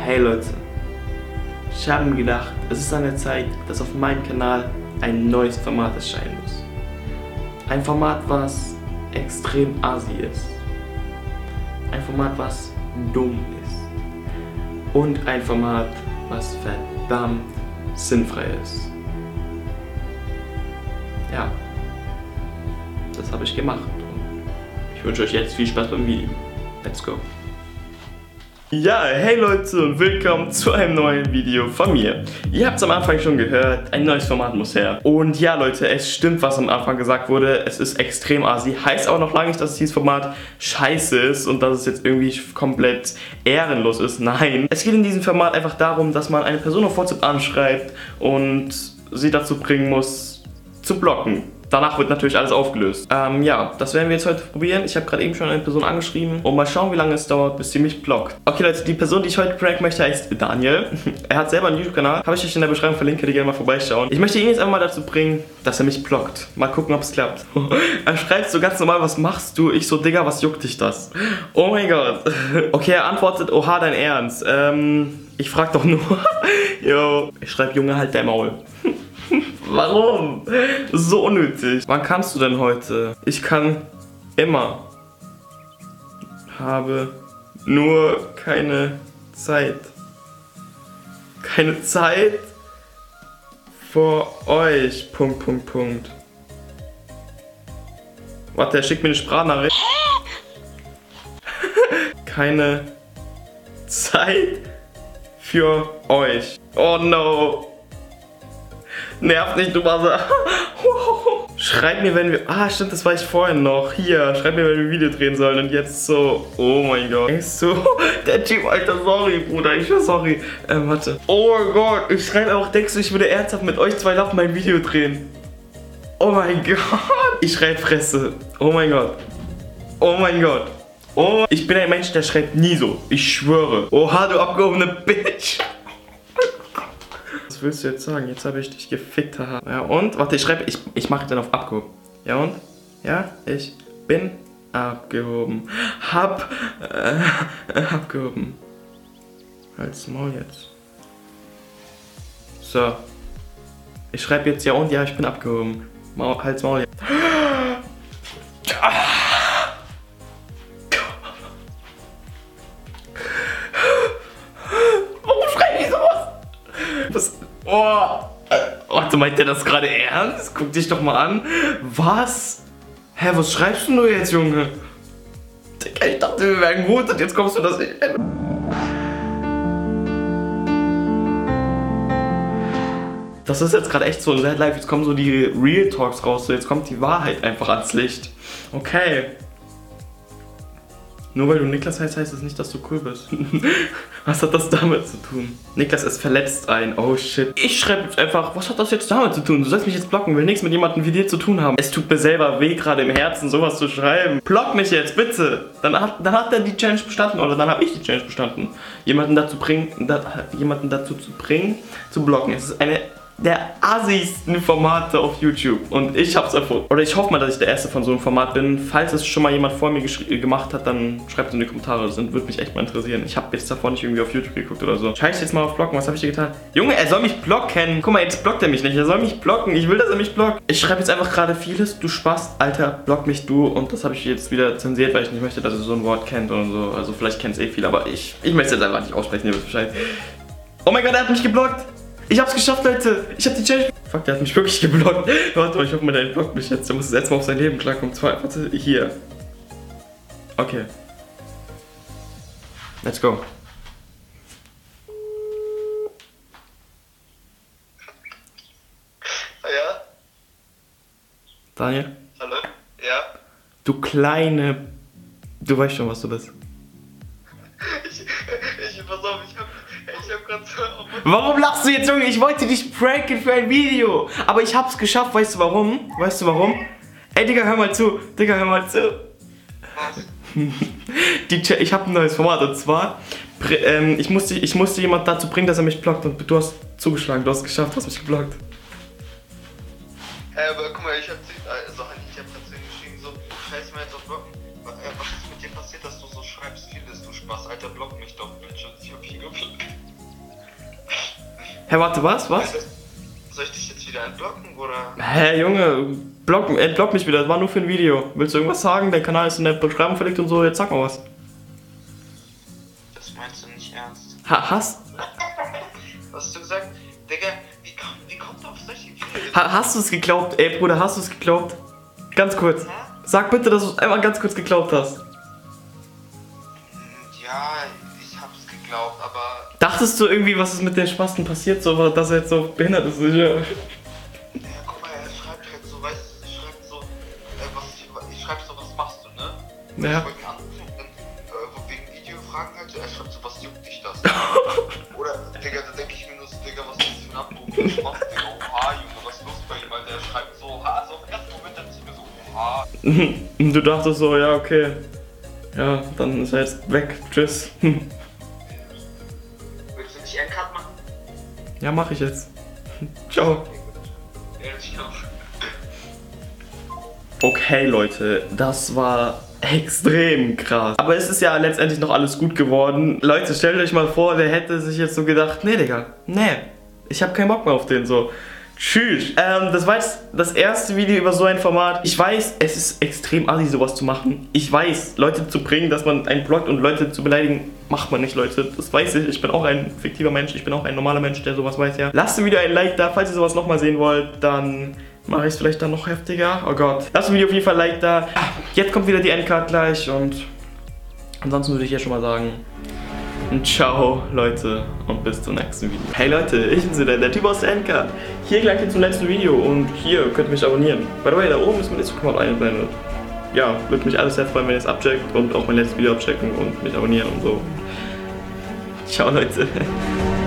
Hey Leute, ich habe mir gedacht, es ist an der Zeit, dass auf meinem Kanal ein neues Format erscheinen muss. Ein Format, was extrem assi ist. Ein Format, was dumm ist. Und ein Format, was verdammt sinnfrei ist. Ja, das habe ich gemacht. Und ich wünsche euch jetzt viel Spaß beim Video. Let's go. Ja, hey Leute und willkommen zu einem neuen Video von mir. Ihr habt es am Anfang schon gehört, ein neues Format muss her. Und ja Leute, es stimmt, was am Anfang gesagt wurde, es ist extrem assi. Heißt aber noch lange nicht, dass dieses Format scheiße ist und dass es jetzt irgendwie komplett ehrenlos ist. Nein, es geht in diesem Format einfach darum, dass man eine Person auf WhatsApp anschreibt und sie dazu bringen muss, zu blocken. Danach wird natürlich alles aufgelöst. Ja, das werden wir jetzt heute probieren. Ich habe gerade eben schon eine Person angeschrieben und mal schauen, wie lange es dauert, bis sie mich blockt. Okay Leute, die Person, die ich heute pranken möchte, heißt Daniel. Er hat selber einen YouTube-Kanal, habe ich euch in der Beschreibung verlinkt, könnt ihr gerne mal vorbeischauen. Ich möchte ihn jetzt einfach mal dazu bringen, dass er mich blockt. Mal gucken, ob es klappt. Er schreibt so ganz normal, was machst du? Ich so, Digga, was juckt dich das? Oh mein Gott. Okay, er antwortet, oha, dein Ernst. Ich frag doch nur. Yo. Ich schreibe, Junge, halt dein Maul. Warum? So unnötig. Wann kannst du denn heute? Ich kann immer. Habe nur keine Zeit. Keine Zeit für euch. Punkt, Punkt, Punkt. Warte, er schickt mir eine Sprachnachricht. Keine Zeit für euch. Oh no. Nervt nicht, du Buzzer. Schreib mir, wenn wir... Ah, stimmt, das war ich vorhin noch. Hier, schreib mir, wenn wir ein Video drehen sollen. Und jetzt so... Oh mein Gott. Echt so? Der Typ, Alter, sorry, Bruder. Ich war sorry. Warte. Oh mein Gott. Ich schreibe auch, denkst du, ich würde ernsthaft mit euch zwei Lappen mein Video drehen? Oh mein Gott. Ich schreibe Fresse. Oh mein Gott. Oh mein Gott. Oh, ich bin ein Mensch, der schreibt nie so. Ich schwöre. Oha, du abgehobene Bitch. Was willst du jetzt sagen? Jetzt habe ich dich gefickt, haha. Ja und? Warte, ich mache dann auf abgehoben. Ja und? Ja, ich bin abgehoben. Abgehoben. Halt's Maul jetzt. So. Ich schreibe jetzt ja und? Ja, ich bin abgehoben. Halt's Maul jetzt. Warum schreibe ich sowas? Was? Oh, warte, meint der das gerade ernst? Guck dich doch mal an. Was? Hä, was schreibst du jetzt, Junge? Digga, ich dachte, wir wären gut und jetzt kommst du das nicht hin. Das ist jetzt gerade echt so sehr live. Jetzt kommen so die Real Talks raus. So, jetzt kommt die Wahrheit einfach ans Licht. Okay. Nur weil du Niklas heißt, heißt es nicht, dass du cool bist. Was hat das damit zu tun? Niklas ist verletzt ein. Oh shit. Ich schreibe jetzt einfach, was hat das jetzt damit zu tun? Du sollst mich jetzt blocken, will nichts mit jemandem wie dir zu tun haben. Es tut mir selber weh, gerade im Herzen sowas zu schreiben. Block mich jetzt, bitte. Dann hat er die Challenge bestanden oder dann habe ich die Challenge bestanden. Jemanden dazu zu bringen, zu blocken. Es ist eine der assigsten Formate auf YouTube und ich hab's erfunden. Oder ich hoffe mal, dass ich der Erste von so einem Format bin. Falls es schon mal jemand vor mir gemacht hat, dann schreibt es in die Kommentare. Das würde mich echt mal interessieren. Ich habe jetzt davor nicht irgendwie auf YouTube geguckt oder so. Scheiß jetzt mal auf Blocken. Was habe ich hier getan? Junge, er soll mich blocken. Guck mal, jetzt blockt er mich nicht. Er soll mich blocken. Ich will, dass er mich blockt. Ich schreibe jetzt einfach gerade vieles. Du Spaß, Alter, block mich du. Und das habe ich jetzt wieder zensiert, weil ich nicht möchte, dass er so ein Wort kennt und so. Also vielleicht kennt es eh viel, aber ich möchte es jetzt einfach nicht aussprechen. Ihr wisst Bescheid. Oh mein Gott, er hat mich geblockt. Ich hab's geschafft, Leute. Ich hab die Challenge. Fuck, der hat mich wirklich geblockt. Warte mal, ich hoffe mal, der blockt mich jetzt. Der muss jetzt mal auf sein Leben klarkommen. Warte, hier. Okay. Let's go. Ja? Daniel? Hallo? Ja? Du kleine... Du weißt schon, was du bist. Pass auf, ich hab grad so... Warum lachst du jetzt, Junge? Ich wollte dich pranken für ein Video. Aber ich hab's geschafft. Weißt du warum? Weißt du warum? Ey, Digga, hör mal zu. Digga, hör mal zu. Was? Ich hab ein neues Format und zwar... Ich musste jemand dazu bringen, dass er mich blockt. Und du hast zugeschlagen. Du hast es geschafft. Du hast mich geblockt. Aber guck mal, ich hab grad zu ihm geschrieben, so, scheiß mir jetzt auf Blocken. Was ist mit dir passiert, dass du so schreibst, vieles, du Spaß, Alter, block mich doch, Bitch. Und ich hab hier geblockt. Hä, warte, was? Soll ich dich jetzt wieder entblocken, oder? Hä, Junge, entblock mich wieder, das war nur für ein Video. Willst du irgendwas sagen? Der Kanal ist in der Beschreibung verlinkt und so, jetzt sag mal was. Das meinst du nicht ernst. Hast Was hast du gesagt? Digga, wie kommt du auf solche Videos? du es geglaubt? Ey, Bruder, hast du es geglaubt? Ganz kurz. Hä? Sag bitte, dass du es einmal ganz kurz geglaubt hast. Ja, ich hab's geglaubt, aber... Dachtest du irgendwie, was ist mit den Spasten passiert, so, dass er jetzt so behindert ist? Ja. Ja, guck mal, er schreibt halt so, weißt du, ich schreib so, was machst du, ne? Ja. Ich wollte ihn anrufen und dann, wegen Videofragen halt, so, er schreibt so, was juckt dich das? Oder, Digga, da denke ich mir nur so, Digga, was ist das für ein Abruf? Was machst du, Digga? Oha, Junge, was ist los bei ihm? Weil der schreibt so, oha, so im ersten Moment dachte ich mir so, oha. Und du dachtest so, ja, okay. Ja, dann ist er jetzt weg. Tschüss. Willst du nicht einen Cut machen? Ja, mach ich jetzt. Ciao. Ja, ciao. Okay, Leute, das war extrem krass. Aber es ist ja letztendlich noch alles gut geworden. Leute, stellt euch mal vor, der hätte sich jetzt so gedacht, nee, Digga, nee, ich hab keinen Bock mehr auf den, so. Tschüss. Das war jetzt das erste Video über so ein Format. Ich weiß, es ist extrem assi, sowas zu machen. Ich weiß, Leute zu bringen, dass man einen blockt und Leute zu beleidigen, macht man nicht, Leute. Das weiß ich. Ich bin auch ein fiktiver Mensch. Ich bin auch ein normaler Mensch, der sowas weiß, ja. Lasst dem Video ein Like da. Falls ihr sowas nochmal sehen wollt, dann mache ich es vielleicht dann noch heftiger. Oh Gott. Lasst dem Video auf jeden Fall ein Like da. Jetzt kommt wieder die Endcard gleich und ansonsten würde ich jetzt schon mal sagen, ciao, Leute, und bis zum nächsten Video. Hey Leute, ich bin's wieder, der Typ aus der Endcard. Hier gleich zum letzten Video und hier könnt ihr mich abonnieren. By the way, da oben ist mein Instagram eingeblendet. Ja, würde mich alles sehr freuen, wenn ihr es abcheckt und auch mein letztes Video abchecken und mich abonnieren und so. Ciao, Leute.